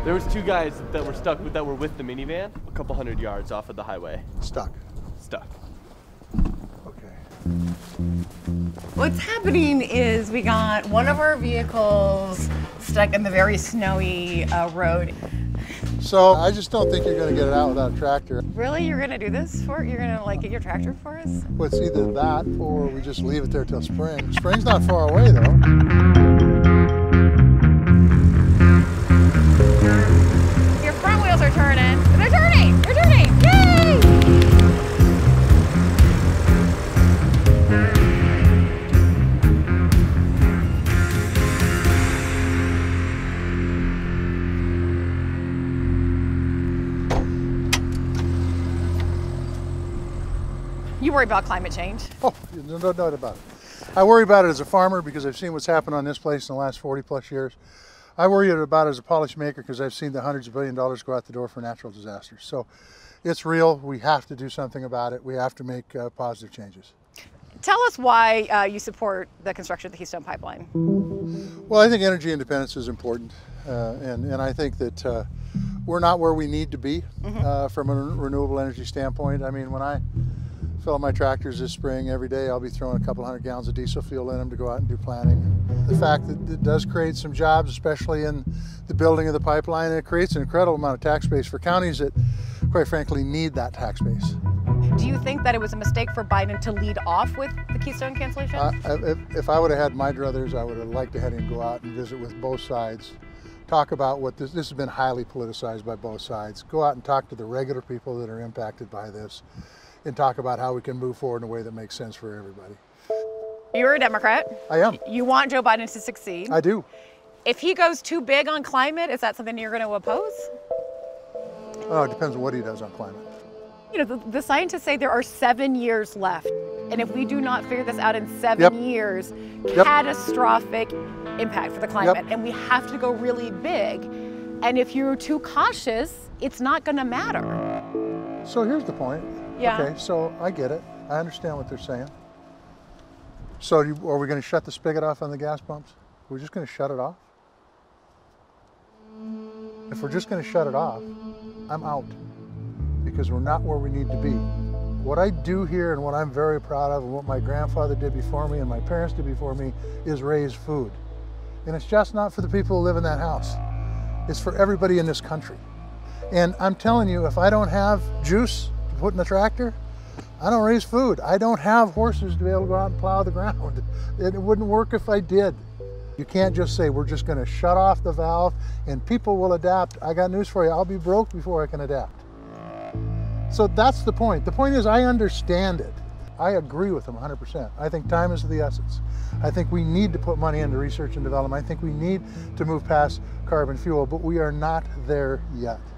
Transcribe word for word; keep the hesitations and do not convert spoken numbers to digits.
There was two guys that were stuck with, that were with the minivan a couple hundred yards off of the highway. Stuck. Stuck. Okay. What's happening is we got one of our vehicles stuck in the very snowy uh, road. So I just don't think you're going to get it out without a tractor. Really? You're gonna do this for You're gonna like get your tractor for us? Well, it's either that or we just leave it there till spring. Spring's not far away though. Your front wheels are turning. They're turning! They're turning! Yay! You worry about climate change? Oh, no doubt about it. I worry about it as a farmer because I've seen what's happened on this place in the last forty plus years. I worry about it as a policy maker because I've seen the hundreds of billion dollars go out the door for natural disasters. So it's real. We have to do something about it. We have to make uh, positive changes. Tell us why uh, you support the construction of the Keystone Pipeline. Well, I think energy independence is important. Uh, and, and I think that uh, we're not where we need to be mm-hmm. uh, from a renewable energy standpoint. I mean, when I fill up my tractors this spring, every day I'll be throwing a couple hundred gallons of diesel fuel in them to go out and do planting. The fact that it does create some jobs, especially in the building of the pipeline, and it creates an incredible amount of tax base for counties that, quite frankly, need that tax base. Do you think that it was a mistake for Biden to lead off with the Keystone cancellation? Uh, if, if I would have had my druthers, I would have liked to have him go out and visit with both sides, talk about what this, this has been highly politicized by both sides, go out and talk to the regular people that are impacted by this, and talk about how we can move forward in a way that makes sense for everybody. You're a Democrat. I am. You want Joe Biden to succeed. I do. If he goes too big on climate, is that something you're going to oppose? Oh, it depends on what he does on climate. You know, the, the scientists say there are seven years left. And if we do not figure this out in seven yep. years, yep. catastrophic impact for the climate. Yep. And we have to go really big. And if you're too cautious, it's not going to matter. So here's the point. Yeah. Okay, so I get it. I understand what they're saying. So you, are we going to shut the spigot off on the gas pumps? We're just going to shut it off? If we're just going to shut it off, I'm out because we're not where we need to be. What I do here and what I'm very proud of and what my grandfather did before me and my parents did before me is raise food. And it's just not for the people who live in that house. It's for everybody in this country. And I'm telling you, if I don't have juice to put in the tractor, I don't raise food. I don't have horses to be able to go out and plow the ground. It wouldn't work if I did. You can't just say, we're just gonna shut off the valve and people will adapt. I got news for you, I'll be broke before I can adapt. So that's the point. The point is I understand it. I agree with them one hundred percent. I think time is of the essence. I think we need to put money into research and development. I think we need to move past carbon fuel, but we are not there yet.